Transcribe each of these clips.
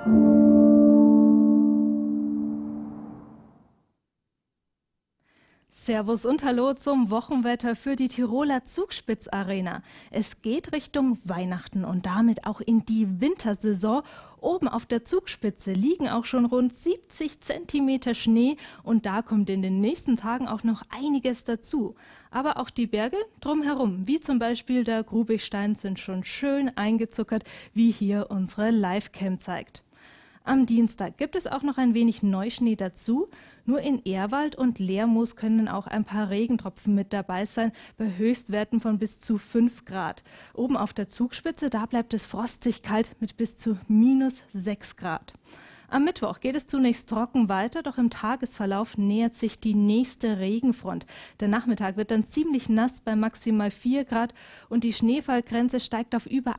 Servus und Hallo zum Wochenwetter für die Tiroler Zugspitz-Arena. Es geht Richtung Weihnachten und damit auch in die Wintersaison. Oben auf der Zugspitze liegen auch schon rund 70 Zentimeter Schnee und da kommt in den nächsten Tagen auch noch einiges dazu. Aber auch die Berge drumherum, wie zum Beispiel der Grubigstein, sind schon schön eingezuckert, wie hier unsere Livecam zeigt. Am Dienstag gibt es auch noch ein wenig Neuschnee dazu. Nur in Ehrwald und Lermoos können auch ein paar Regentropfen mit dabei sein, bei Höchstwerten von bis zu 5 Grad. Oben auf der Zugspitze, da bleibt es frostig kalt mit bis zu -6 Grad. Am Mittwoch geht es zunächst trocken weiter, doch im Tagesverlauf nähert sich die nächste Regenfront. Der Nachmittag wird dann ziemlich nass bei maximal 4 Grad und die Schneefallgrenze steigt auf über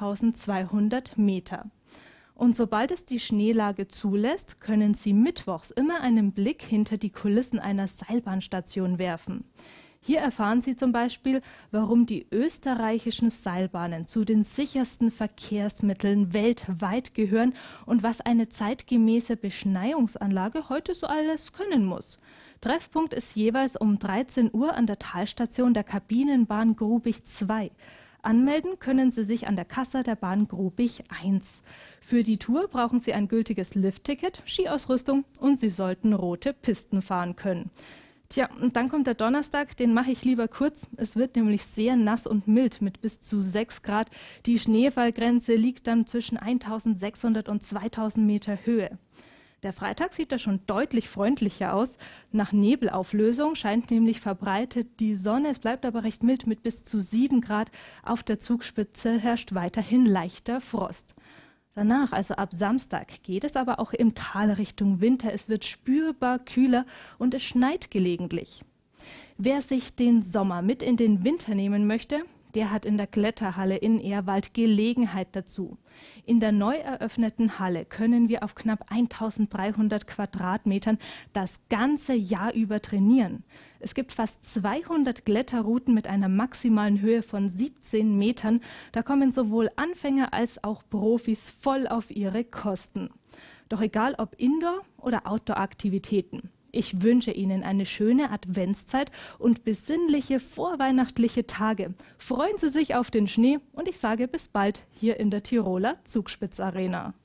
1200 Meter. Und sobald es die Schneelage zulässt, können Sie mittwochs immer einen Blick hinter die Kulissen einer Seilbahnstation werfen. Hier erfahren Sie zum Beispiel, warum die österreichischen Seilbahnen zu den sichersten Verkehrsmitteln weltweit gehören und was eine zeitgemäße Beschneiungsanlage heute so alles können muss. Treffpunkt ist jeweils um 13 Uhr an der Talstation der Kabinenbahn Grubig 2. Anmelden können Sie sich an der Kasse der Bahn Grubig 1. Für die Tour brauchen Sie ein gültiges Liftticket, Skiausrüstung und Sie sollten rote Pisten fahren können. Tja, und dann kommt der Donnerstag, den mache ich lieber kurz. Es wird nämlich sehr nass und mild mit bis zu 6 Grad. Die Schneefallgrenze liegt dann zwischen 1600 und 2000 Meter Höhe. Der Freitag sieht da schon deutlich freundlicher aus. Nach Nebelauflösung scheint nämlich verbreitet die Sonne. Es bleibt aber recht mild mit bis zu 7 Grad. Auf der Zugspitze herrscht weiterhin leichter Frost. Danach, also ab Samstag, geht es aber auch im Tal Richtung Winter. Es wird spürbar kühler und es schneit gelegentlich. Wer sich den Sommer mit in den Winter nehmen möchte, der hat in der Kletterhalle in Ehrwald Gelegenheit dazu. In der neu eröffneten Halle können wir auf knapp 1300 Quadratmetern das ganze Jahr über trainieren. Es gibt fast 200 Kletterrouten mit einer maximalen Höhe von 17 Metern. Da kommen sowohl Anfänger als auch Profis voll auf ihre Kosten. Doch egal ob Indoor- oder Outdoor-Aktivitäten. Ich wünsche Ihnen eine schöne Adventszeit und besinnliche vorweihnachtliche Tage. Freuen Sie sich auf den Schnee und ich sage bis bald hier in der Tiroler Zugspitz-Arena.